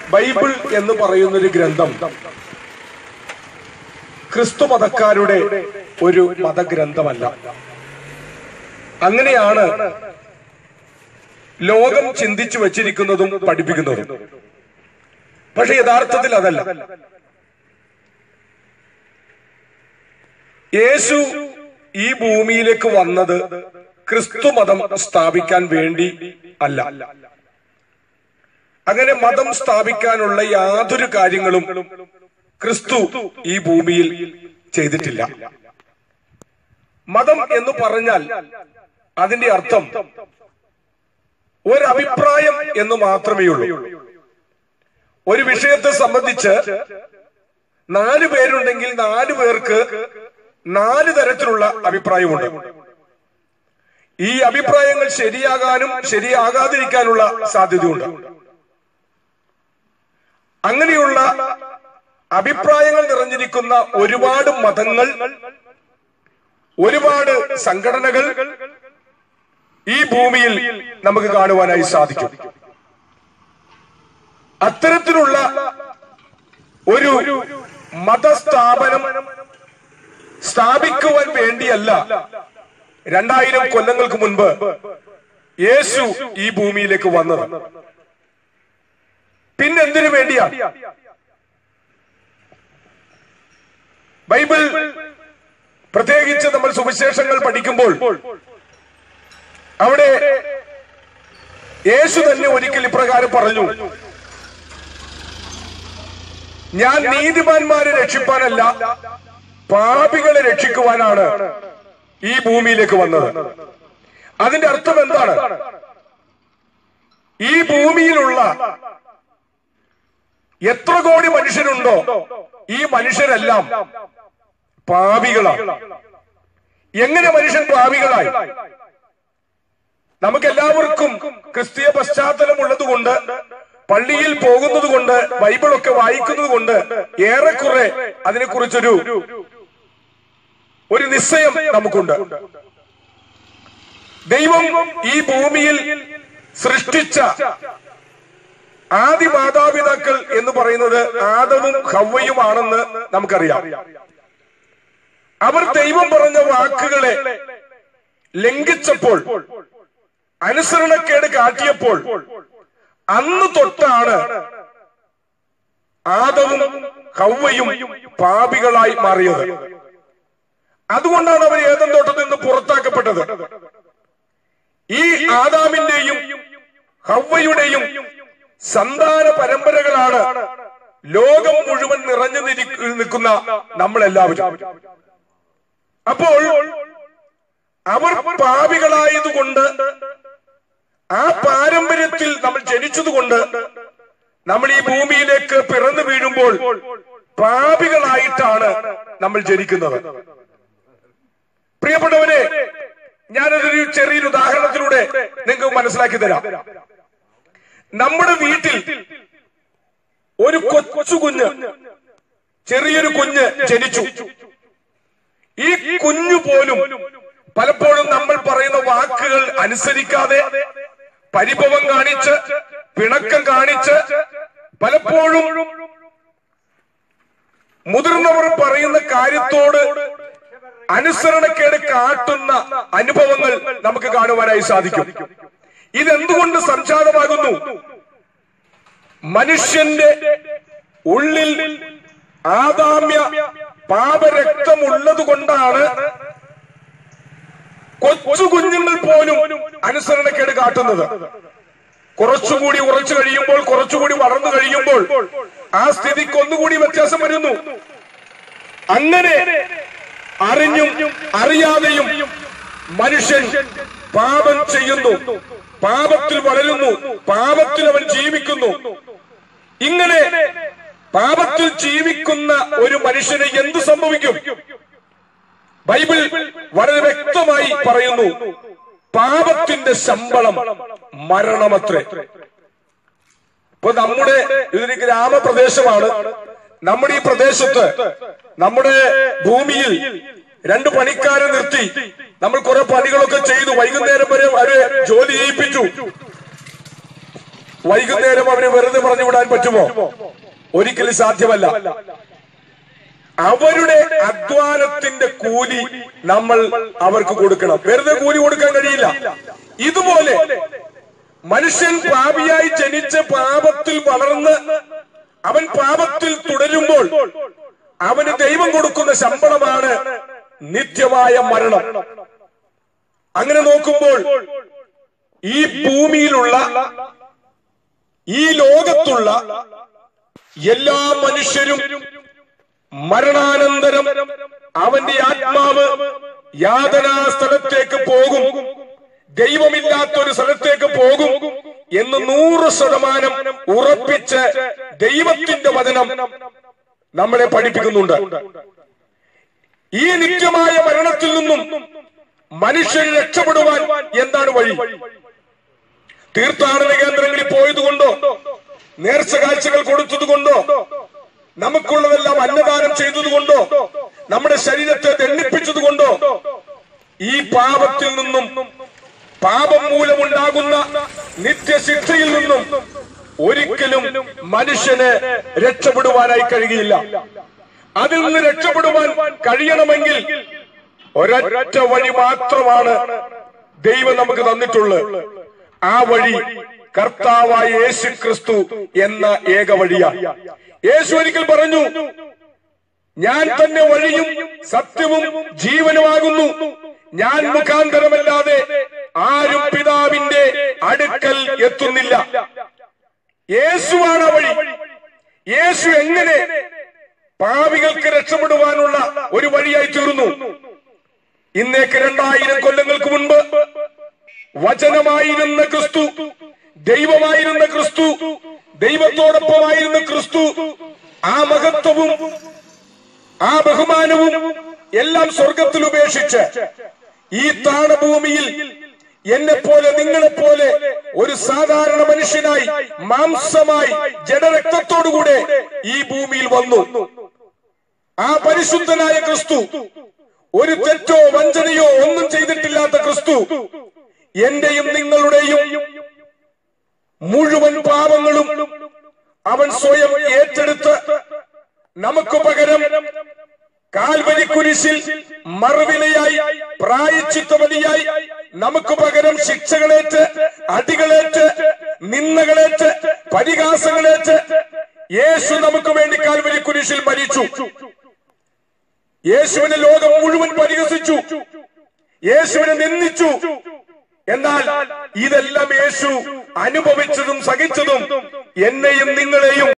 Bible എന്ന് പറയുന്നൊരു ഗ്രന്ഥം ക്രിസ്തു മതക്കാരുടെ ഒരു മതഗ്രന്ഥമല്ല. അങ്ങനെയാണ് ലോകം ചിന്തിച്ചു വച്ചിരിക്കുന്നതും പഠിപ്പിക്കുന്നതും. പക്ഷെ യഥാർത്ഥത്തിൽ അതല്ല. യേശു ഈ ഭൂമിയിലേക്ക് വന്നത് ക്രിസ്തു മതം സ്ഥാപിക്കാൻ വേണ്ടി അല്ല. അങ്ങനെ മതം സ്ഥാപിക്കാനുള്ള യാതൊരു കാര്യങ്ങളും ക്രിസ്തു ഈ ഭൂമിയിൽ ചെയ്തിട്ടില്ല. മതം എന്ന് പറഞ്ഞാൽ അതിന്റെ അർത്ഥം ഒരഭിപ്രായം എന്ന് മാത്രമേ ഉള്ളൂ. ഒരു വിഷയത്തെ സംബന്ധിച്ച് 4 പേരുണ്ടെങ്കിൽ 4 പേർക്ക് 4 തരത്തിലുള്ള അഭിപ്രായമുണ്ട്. ഈ അഭിപ്രായങ്ങൾ ശരിയാകാനും ശരിയാകാതിരിക്കാനുള്ള സാധ്യതയുണ്ട്. അങ്ങനെയുള്ള അഭിപ്രായങ്ങൾ നിറഞ്ഞിരിക്കുന്ന ഒരുപാട് മതങ്ങൾ, ഒരുപാട് സംഘടനകൾ ഈ ഭൂമിയിൽ നമുക്ക് കാണുവാനായി സാധിക്കും. അത്തരത്തിലുള്ള ഒരു മതസ്ഥാപനം സ്ഥാപിക്കുവാൻ വേണ്ടിയല്ല 2000 കൊല്ലങ്ങൾക്ക് മുൻപ് യേശു ഈ ഭൂമിയിലേക്ക് വന്നത്. പിന്നെന്തിനു വേണ്ടിയാണ്? ബൈബിൾ പ്രത്യേകിച്ച് നമ്മൾ സുവിശേഷങ്ങൾ പഠിക്കുമ്പോൾ അവിടെ യേശു തന്നെ ഒരിക്കൽ ഇപ്രകാരം പറഞ്ഞു, ഞാൻ നീതിമാന്മാരെ രക്ഷിപ്പാനല്ല പാപികളെ രക്ഷിക്കുവാനാണ് ഈ ഭൂമിയിലേക്ക് വന്നത്. അതിന്റെ അർത്ഥം എന്താണ്? ഈ ഭൂമിയിലുള്ള എത്ര കോടി മനുഷ്യരുണ്ടോ ഈ മനുഷ്യരെല്ലാം പാപികളാണ്. എങ്ങനെ മനുഷ്യൻ പാപികളായി? നമുക്കെല്ലാവർക്കും ക്രിസ്തീയ പശ്ചാത്തലം ഉള്ളതുകൊണ്ട്, പള്ളിയിൽ പോകുന്നത് കൊണ്ട്, ബൈബിളൊക്കെ വായിക്കുന്നത് കൊണ്ട് ഏറെക്കുറെ അതിനെക്കുറിച്ചൊരു നിശ്ചയം നമുക്കുണ്ട്. ദൈവം ഈ ഭൂമിയിൽ സൃഷ്ടിച്ച ആദി മാതാപിതാക്കൾ എന്ന് പറയുന്നത് ആദവും ഹവ്വയുമാണെന്ന് നമുക്കറിയാം. അവർ ദൈവം പറഞ്ഞ വാക്കുകളെ ലംഘിച്ചപ്പോൾ, അനുസരണക്കേട് കാട്ടിയപ്പോൾ, അന്ന് തൊട്ടാണ് ആദവും ഹവ്വയും പാപികളായി മാറിയത്. അതുകൊണ്ടാണ് അവർ ഏദൻ തോട്ടത്തിൽ നിന്ന് പുറത്താക്കപ്പെട്ടത്. ഈ ആദാമിന്റെയും ഹവ്വയുടെയും സന്താന പരമ്പരകളാണ് ലോകം മുഴുവൻ നിറഞ്ഞു നിൽക്കുന്ന നമ്മളെല്ലാവരും. അപ്പോൾ അവർ പാപികളായതുകൊണ്ട്, ആ പാരമ്പര്യത്തിൽ നമ്മൾ ജനിച്ചതുകൊണ്ട്, നമ്മൾ ഈ ഭൂമിയിലേക്ക് പിറന്നു വീഴുമ്പോൾ പാപികളായിട്ടാണ് നമ്മൾ ജനിക്കുന്നത്. പ്രിയപ്പെട്ടവരെ, ഞാനതൊരു ചെറിയൊരു ഉദാഹരണത്തിലൂടെ നിങ്ങൾക്ക് മനസ്സിലാക്കി തരാം. നമ്മുടെ വീട്ടിൽ ഒരു കൊച്ചു കുഞ്ഞ്, ചെറിയൊരു കുഞ്ഞ് ജനിച്ചു. ഈ കുഞ്ഞു പോലും പലപ്പോഴും നമ്മൾ പറയുന്ന വാക്കുകൾ അനുസരിക്കാതെ, പരിഭവം കാണിച്ച്, പിണക്കം കാണിച്ച്, പലപ്പോഴും മുതിർന്നവർ പറയുന്ന കാര്യത്തോട് അനുസരണക്കേട് കാട്ടുന്ന അനുഭവങ്ങൾ നമുക്ക് കാണുവാനായി സാധിക്കും. ഇതെന്തുകൊണ്ട് സംജാതമാകുന്നു? മനുഷ്യന്റെ ഉള്ളിൽ ആദാമ്യ പാപരക്തം ഉള്ളത് കൊണ്ടാണ് കൊച്ചു കുഞ്ഞുങ്ങൾ പോലും അനുസരണക്കേട് കാട്ടുന്നത്. കുറച്ചുകൂടി ഉറച്ചു കഴിയുമ്പോൾ, കുറച്ചുകൂടി വളർന്നു കഴിയുമ്പോൾ ആ സ്ഥിതിക്ക് ഒന്നുകൂടി വ്യത്യാസം വരുന്നു. അങ്ങനെ അറിഞ്ഞും അറിയാതെയും മനുഷ്യൻ പാപം ചെയ്യുന്നു, പാപത്തിൽ വളരുന്നു, പാപത്തിൽ അവൻ ജീവിക്കുന്നു. ഇങ്ങനെ പാപത്തിൽ ജീവിക്കുന്ന ഒരു മനുഷ്യന് എന്തു സംഭവിക്കും? ബൈബിൾ വളരെ വ്യക്തമായി പറയുന്നു, പാപത്തിന്റെ ശമ്പളം മരണമത്രേ. ഇപ്പൊ ഇതൊരു ഗ്രാമപ്രദേശമാണ്. നമ്മുടെ ഈ പ്രദേശത്ത്, നമ്മുടെ ഭൂമിയിൽ 2 പണിക്കാരെ നിർത്തി നമ്മൾ കുറെ പണികളൊക്കെ ചെയ്തു. വൈകുന്നേരം വരെ അവരെ ജോലി ചെയ്യിപ്പിച്ചു. വൈകുന്നേരം അവന് വെറുതെ പറഞ്ഞു വിടാൻ പറ്റുമോ? ഒരിക്കലും സാധ്യമല്ല. അവരുടെ അധ്വാനത്തിന്റെ കൂലി നമ്മൾ അവർക്ക് കൊടുക്കണം. വെറുതെ കൂലി കൊടുക്കാൻ കഴിയില്ല. ഇതുപോലെ മനുഷ്യൻ പാപിയായി ജനിച്ച് പാപത്തിൽ വളർന്ന് അവൻ പാപത്തിൽ തുടരുമ്പോൾ അവന് ദൈവം കൊടുക്കുന്ന ശമ്പളമാണ് നിത്യമായ മരണം. അങ്ങനെ നോക്കുമ്പോൾ ഈ ഭൂമിയിലുള്ള ഈ ലോകത്തുള്ള എല്ലാ മനുഷ്യരും മരണാനന്തരം അവന്റെ ആത്മാവ് യാതനാ സ്ഥലത്തേക്ക് പോകും, ദൈവമില്ലാത്തൊരു സ്ഥലത്തേക്ക് പോകും എന്ന് 100% ഉറപ്പിച്ച് ദൈവത്തിന്റെ വചനം നമ്മളെ പഠിപ്പിക്കുന്നുണ്ട്. ഈ നിത്യമായ മരണത്തിൽ നിന്നും മനുഷ്യൻ രക്ഷപ്പെടുവാൻ എന്താണ് വഴി? തീർത്ഥാടന കേന്ദ്രങ്ങളിൽ പോയതുകൊണ്ടോ, നേർച്ച കാഴ്ചകൾ കൊടുത്തതുകൊണ്ടോ, നമുക്കുള്ളതെല്ലാം അന്നദാനം ചെയ്തതുകൊണ്ടോ, നമ്മുടെ ശരീരത്തെ ദണ്ഡിപ്പിച്ചതുകൊണ്ടോ ഈ പാപത്തിൽ നിന്നും, പാപം മൂലമുണ്ടാകുന്ന നിത്യശിക്ഷയിൽ നിന്നും ഒരിക്കലും മനുഷ്യന് രക്ഷപ്പെടുവാനായി കഴിയില്ല. അതിൽ നിന്ന് രക്ഷപ്പെടുവാൻ കഴിയണമെങ്കിൽ ഒരൊറ്റ വഴി മാത്രമാണ് ദൈവം നമുക്ക് തന്നിട്ടുള്ളത്. ആ വഴി കർത്താവായ യേശു ക്രിസ്തു എന്ന ഏക വഴിയാണ്. യേശു ഒരിക്കൽ പറഞ്ഞു, ഞാൻ തന്നെ വഴിയും സത്യവും ജീവനുമാകുന്നു, ഞാൻ മുഖാന്തരമല്ലാതെ ആരും പിതാവിന്റെ അടുക്കൽ എത്തുന്നില്ല. യേശുവാണ് വഴി. യേശു എങ്ങനെ പാപികൾക്ക് രക്ഷപ്പെടുവാനുള്ള ഒരു വഴിയായി തീർന്നു? ഇന്നേക്ക് 2000 കൊല്ലങ്ങൾക്ക് മുൻപ് വചനമായിരുന്ന ക്രിസ്തു, ദൈവമായിരുന്ന ക്രിസ്തു, ദൈവത്തോടൊപ്പമായിരുന്ന ക്രിസ്തു ആ മഹത്വവും ആ ബഹുമാനവും എല്ലാം സ്വർഗത്തിൽ ഉപേക്ഷിച്ച് ഈ താണഭൂമിയിൽ എന്നെ പോലെ നിങ്ങളെപ്പോലെ ഒരു സാധാരണ മനുഷ്യനായി മാംസമായി ജഡരക്തത്തോടുകൂടെ ഈ ഭൂമിയിൽ വന്നു. ആ പരിശുദ്ധനായ ക്രിസ്തു, ഒരു തെറ്റോ വഞ്ചനയോ ഒന്നും ചെയ്തിട്ടില്ലാത്ത ക്രിസ്തു, എന്റെയും നിങ്ങളുടെയും മുഴുവൻ പാപങ്ങളും അവൻ സ്വയം ഏറ്റെടുത്ത് നമുക്ക് പകരം കാൽവരി കുരിശിൽ മറുവിലയായി, പ്രായശ്ചിത്ത ബലിയായി നമുക്ക് പകരം ശിക്ഷകളേറ്റ്, അടികളേറ്റ്, നിന്ദകളേറ്റ്, പരിഹാസങ്ങളേറ്റ് യേശു നമുക്ക് വേണ്ടി കാൽവരി കുരിശിൽ മരിച്ചു. യേശുവിനെ ലോകം മുഴുവൻ പരിഹസിച്ചു, യേശുവിനെ നിന്ദിച്ചു. എന്നാൽ ഇതെല്ലാം യേശു അനുഭവിച്ചതും സഹിച്ചതും എന്നെയും നിങ്ങളെയും